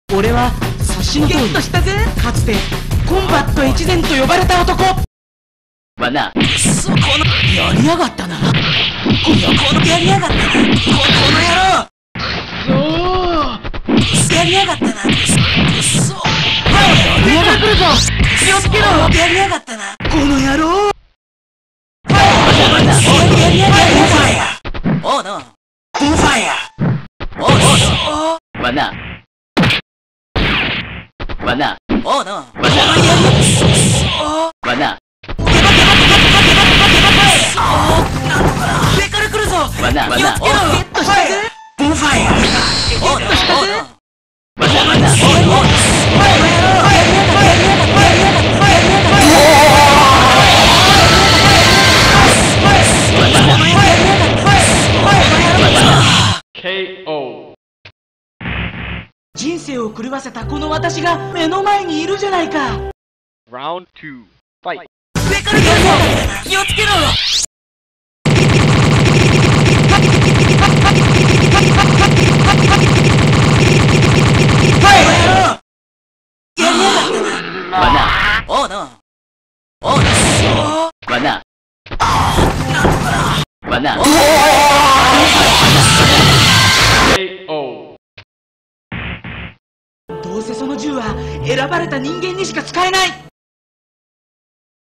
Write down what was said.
俺は察しの通りゲットしたぜ。かつてコンバット越前と呼ばれた男。 わな。 そこのやりやがったな。このやりやがったな。この野郎。そうやりやがったな。そう。やりやがってくるぞ。気をつけろ。やりやがったな。この野郎。やりやがったな。おうの。ボンファイヤー。おうの。 わな。わな。 おうの。 わな。 上から来るぞ。 わな。 気をつけろ。ゲットしたぜ。ボンファイヤー。ゲットしたぜ。 わな。わな。 KO。 人生を狂わせたこの私が目の前にいるじゃないか。 Round 2 Fight。 上から来るぞ。気をつけろ。 わな。 おうの。おうの。 わな。わな。 KO。 どうせその銃は選ばれた人間にしか使えない。